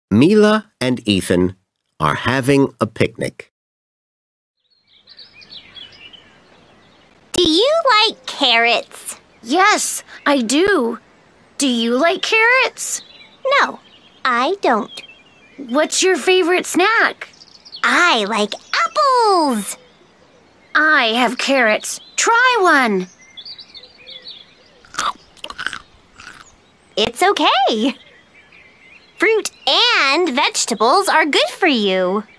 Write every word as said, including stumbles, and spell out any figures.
Mila and Ethan are having a picnic. Do you like carrots? Yes, I do. Do you like carrots? No, I don't. What's your favorite snack? I like apples. I have carrots. Try one. It's okay. Fruit and vegetables are good for you.